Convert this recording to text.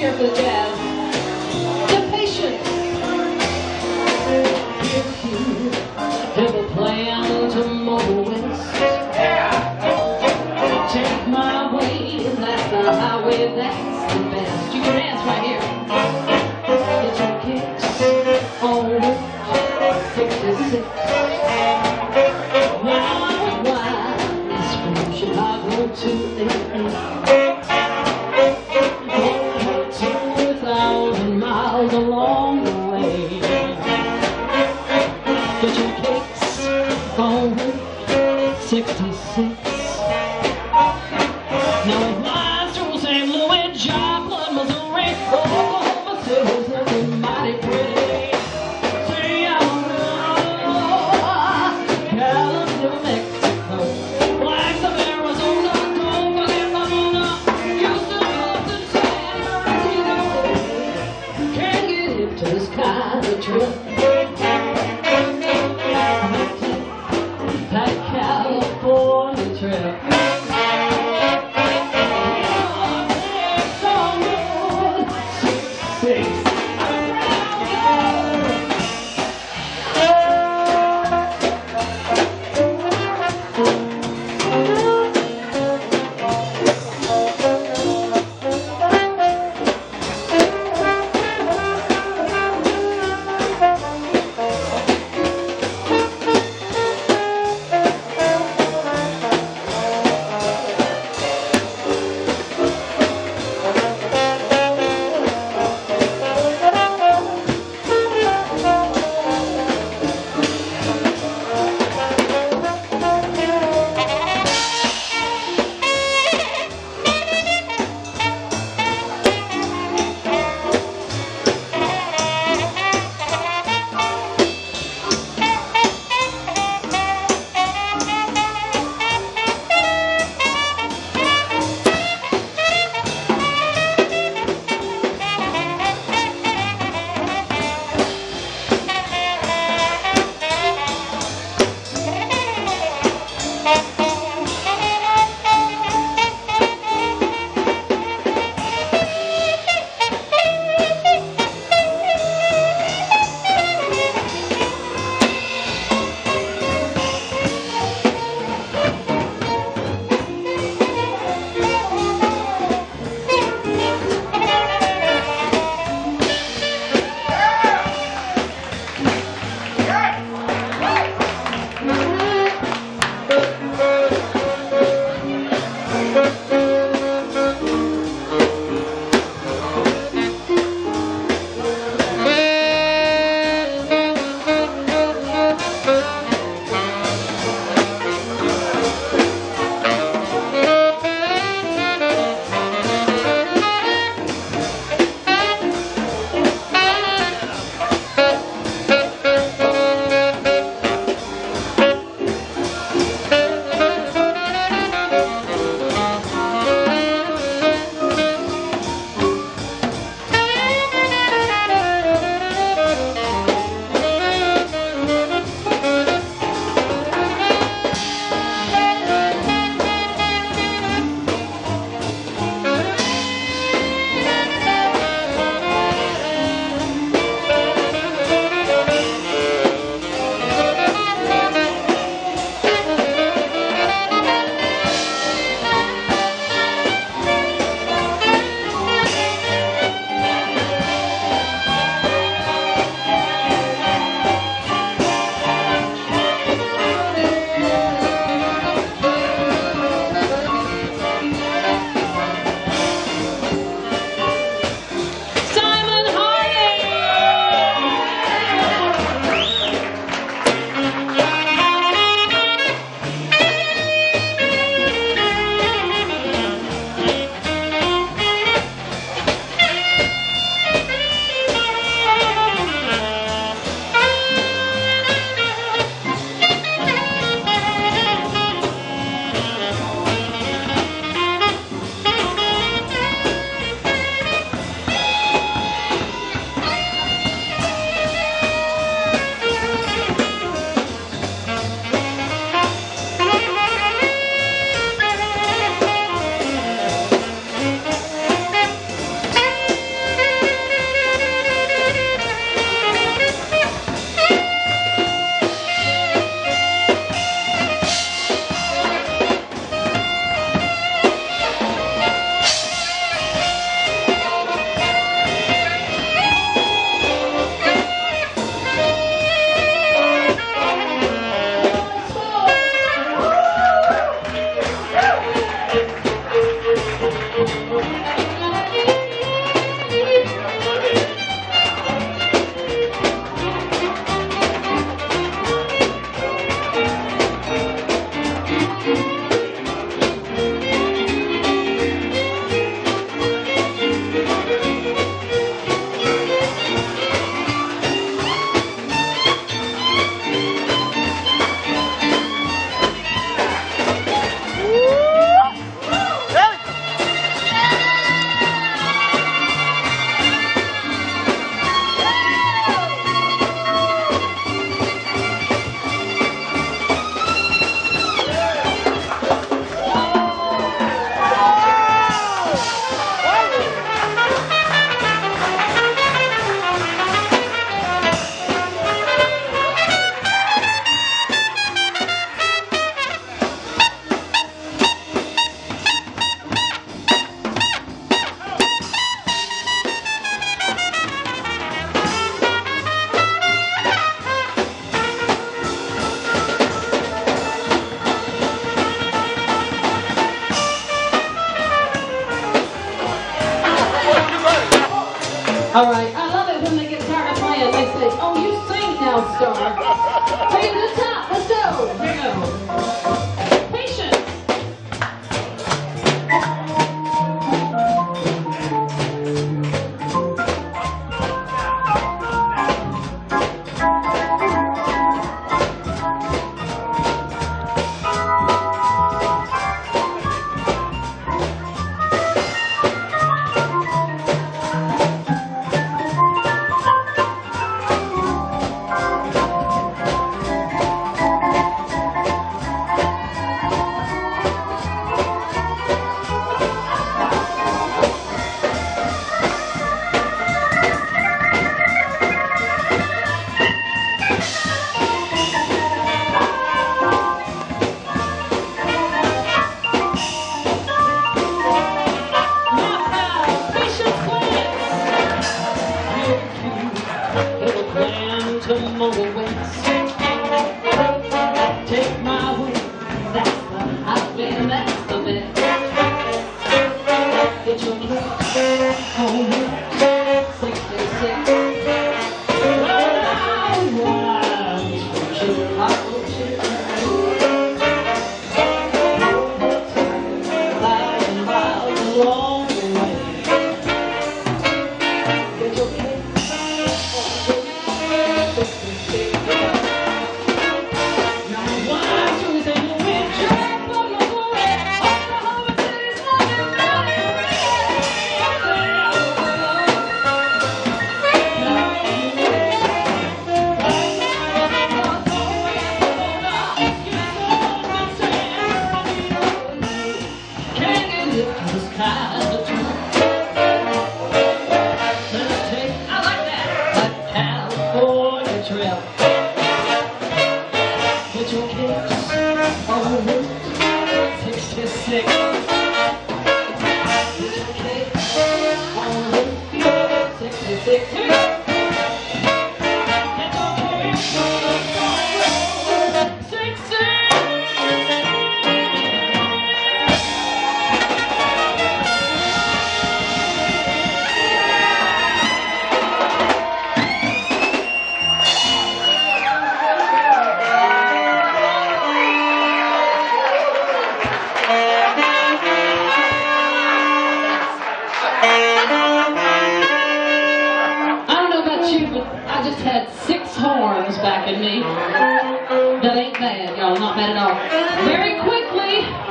cheer for the jazz. The Patience. If you ever plan to move west, take my way, that's the highway, that's the best. You can dance right here. Get your kicks on Route 66. Now I'm wild, it's from Chicago to Illinois. 2,000 miles along the way. Get your kicks on Route 66. Now it flies through St. Louis, Joplin, Missouri, Oklahoma City. All right, I love it when they get tired of playing. They say, "Oh, you sing now, Star." Take it to the top. Let's go. Here we go. Patience. Take my way, that's the highway, that's the best. Get your kick on it, 66. Along the way. Get your kick on it, 66. Get your kicks on Route 66. Get your kicks on Route 66. Here we go. Get your kicks on Route 66. I just had 6 horns back in me. That ain't bad, y'all. Not bad at all. Very quickly.